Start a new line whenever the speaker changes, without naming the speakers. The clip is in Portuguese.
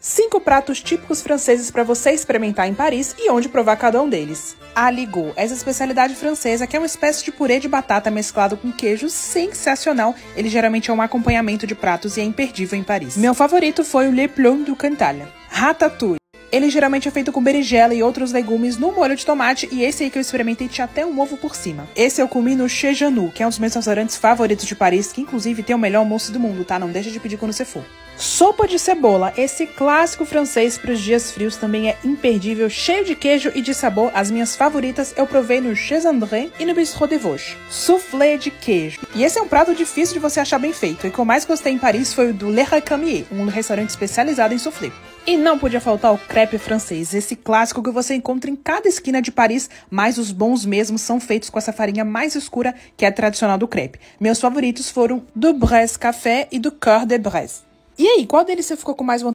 5 pratos típicos franceses para você experimentar em Paris e onde provar cada um deles. Aligot, essa especialidade francesa que é uma espécie de purê de batata mesclado com queijo sensacional. Ele geralmente é um acompanhamento de pratos e é imperdível em Paris. Meu favorito foi o Le Plum du Cantal. Ratatouille. Ele geralmente é feito com berinjela e outros legumes no molho de tomate, e esse aí que eu experimentei tinha até um ovo por cima. Esse eu comi no Chez Janou, que é um dos meus restaurantes favoritos de Paris, que inclusive tem o melhor almoço do mundo, tá? Não deixa de pedir quando você for. Sopa de cebola, esse clássico francês para os dias frios também é imperdível, cheio de queijo e de sabor. As minhas favoritas eu provei no Chez André e no Bistrot de Vosges. Soufflé de queijo. E esse é um prato difícil de você achar bem feito, e o que eu mais gostei em Paris foi o do Le Recamier, um restaurante especializado em soufflé. E não podia faltar o crepe francês, esse clássico que você encontra em cada esquina de Paris, mas os bons mesmos são feitos com essa farinha mais escura que é tradicional do crepe. Meus favoritos foram do Bresse Café e do Cœur de Bresse. E aí, qual deles você ficou com mais vontade?